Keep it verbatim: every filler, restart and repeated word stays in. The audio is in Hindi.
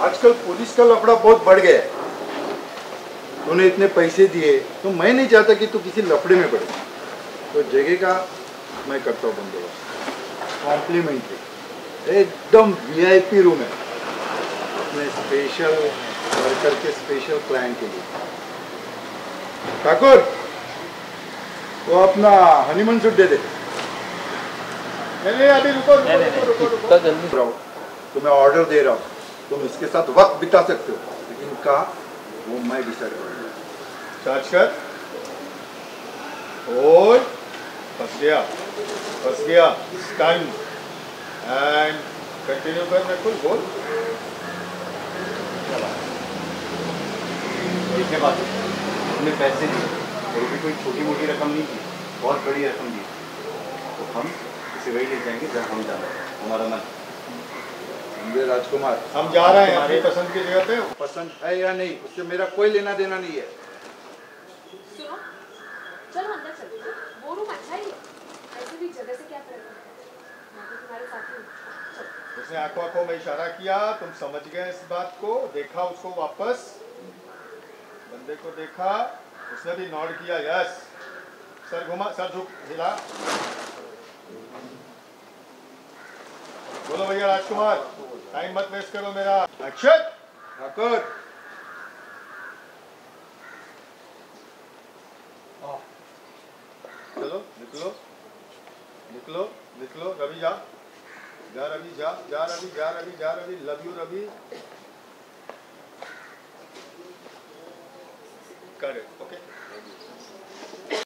आजकल पुलिस का लफड़ा बहुत बढ़ गया है। तूने इतने पैसे दिए तो मैं नहीं चाहता कि तू किसी लफड़े में पड़े। तो जगह का मैं करता हूँ बंदोबस्त, कॉम्प्लीमेंट्री, एकदम वीआईपी रूम है अपने स्पेशल वर्कर के स्पेशल क्लाइंट के लिए। ठाकुर, वो अपना हनीमून सूट दे दे। नहीं नहीं अभी रुको रुको रुको रुको रुको जल्दी रहो। तुम्हें ऑर्डर दे रहा हूँ, तुम इसके साथ वक्त बिता सकते हो, लेकिन का वो मैं डिसाइड करूँगा। चार्ज कर। और फंस गया फंस गया टाइम एंड कंटिन्यू कर। मैं कुछ बोल देखिए बात, हमने पैसे दिए और भी कोई छोटी मोटी रकम नहीं थी, बहुत बड़ी रकम दी, तो हम इसे वही ले जाएंगे जब हम जाना है। हमारा मन समझे राजकुमार, हम जा रहे हैं अपनी पसंद की जगह पे। पसंद है या नहीं उससे मेरा कोई लेना देना नहीं है। सुनो, चलो अंदर चलते हैं। वो रूम अच्छा ही है, ऐसे भी जगह से क्या फर्क है, मैं तो तुम्हारे साथ ही हूँ। उसने आंखों आंखों में इशारा किया, तुम समझ गए इस बात को। देखा उसको, वापस बंदे को देखा, उसने भी नॉड किया, यस। सर घुमा, सर झुक, हिला। बोलो भैया राजकुमार, टाइम मत वेस्ट करो मेरा। एक्शन। ठाकुर, चलो निकलो निकलो निकलो। रवि जा जा रवि जा जा रवि जा रवि जा रवि लव यू रवि। कर